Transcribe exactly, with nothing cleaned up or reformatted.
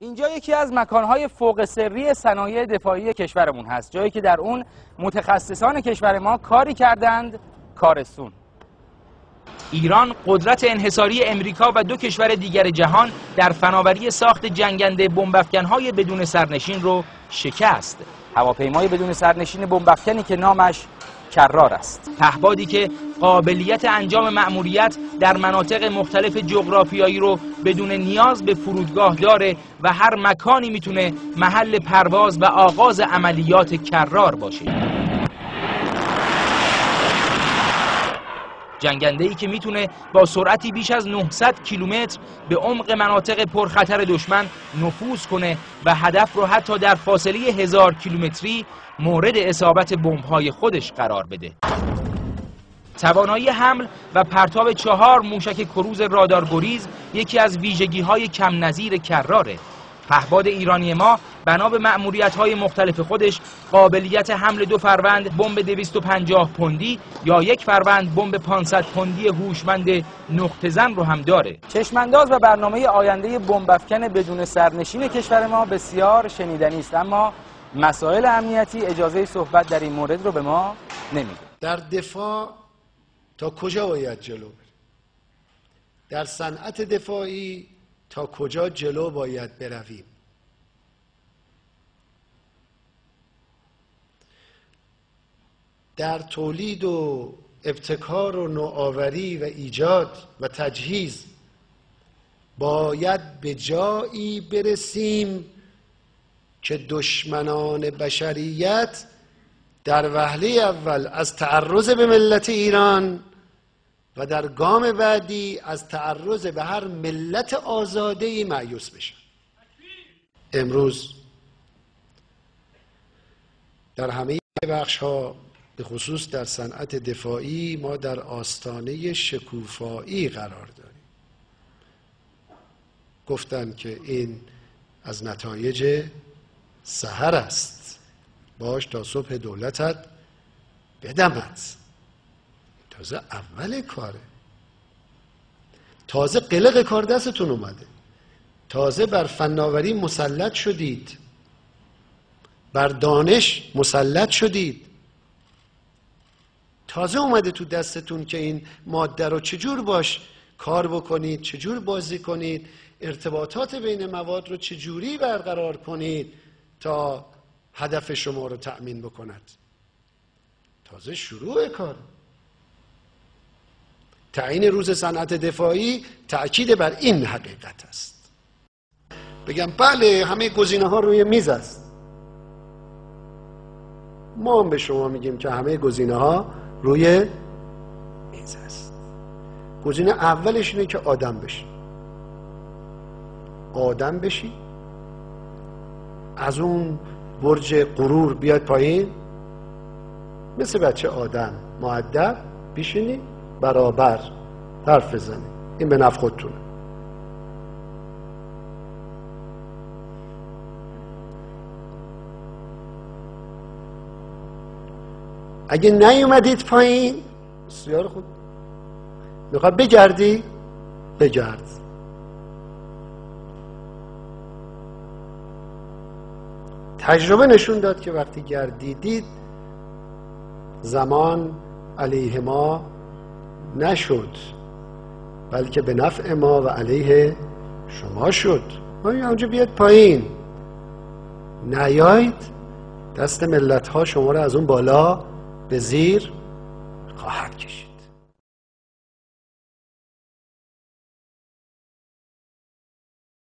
اینجا یکی از مکانهای فوق سری صنایع دفاعی کشورمون هست، جایی که در اون متخصصان کشور ما کاری کردند کارستون. ایران قدرت انحصاری امریکا و دو کشور دیگر جهان در فناوری ساخت جنگنده بمب‌افکن‌های بدون سرنشین رو شکست. هواپیمای بدون سرنشین بمب‌افکنی که نامش کرار است. پهپادی که قابلیت انجام مأموریت در مناطق مختلف جغرافیایی رو بدون نیاز به فرودگاه داره و هر مکانی میتونه محل پرواز و آغاز عملیات کرار باشه. جنگنده‌ای که میتونه با سرعتی بیش از نهصد کیلومتر به عمق مناطق پرخطر دشمن نفوذ کنه و هدف رو حتی در فاصله هزار کیلومتری مورد اصابت بمب‌های خودش قرار بده. توانایی حمل و پرتاب چهار موشک کروز رادارگریز یکی از ویژگی‌های کم نظیر کراره. پهپاد ایرانی ما بنا به مأموریت‌های مختلف خودش قابلیت حمل دو فروند بمب دویست و پنجاه پوندی یا یک فروند بمب پانصد پوندی هوشمند نقطه زن رو هم داره. چشمانداز و برنامه آینده بمب‌افکن بدون سرنشین کشور ما بسیار شنیدنی است، اما مسائل امنیتی اجازه صحبت در این مورد رو به ما نمیده. در دفاع تا کجا باید جلو بریم؟ در صنعت دفاعی تا کجا جلو باید برویم؟ در تولید و ابتکار و نوآوری و ایجاد و تجهیز باید به جایی برسیم که دشمنان بشریت در وهله اول از تعرض به ملت ایران و در گام بعدی از تعرض به هر ملت آزاده‌ای مایوس بشن. امروز در همه بخش‌ها به خصوص در صنعت دفاعی ما در آستانه شکوفایی قرار داریم. گفتن که این از نتایج سحر است، باش تا صبح دولتت بدمد. تازه اول کاره، تازه قلق کار دستتون اومده، تازه بر فناوری مسلط شدید، بر دانش مسلط شدید، تازه اومده تو دستتون که این ماده رو چجور باش کار بکنید، چجور بازی کنید، ارتباطات بین مواد رو چجوری برقرار کنید تا هدف شما رو تأمین بکند. تازه شروع کار. تعیین روز صنعت دفاعی تأکید بر این حقیقت است. بگم بله همه گزینه ها روی میز است. ما هم به شما میگیم که همه گزینه ها روی میز است. گزینه اولش اینه که آدم بشی. آدم بشی، از اون برج غرور بیاد پایین، مثل بچه آدم مؤدب بشینی، برابر حرف بزنی. این به نفع خودتونه. اگه نیومدید پایین، بسیار خوب، میخواد بگردی بگرد. تجربه نشون داد که وقتی گردیدید زمان علیه ما نشد، بلکه به نفع ما و علیه شما شد. ما اونجا بیاد پایین، نیایید دست ملت ها شما رو از اون بالا به زیر خواهد کشید.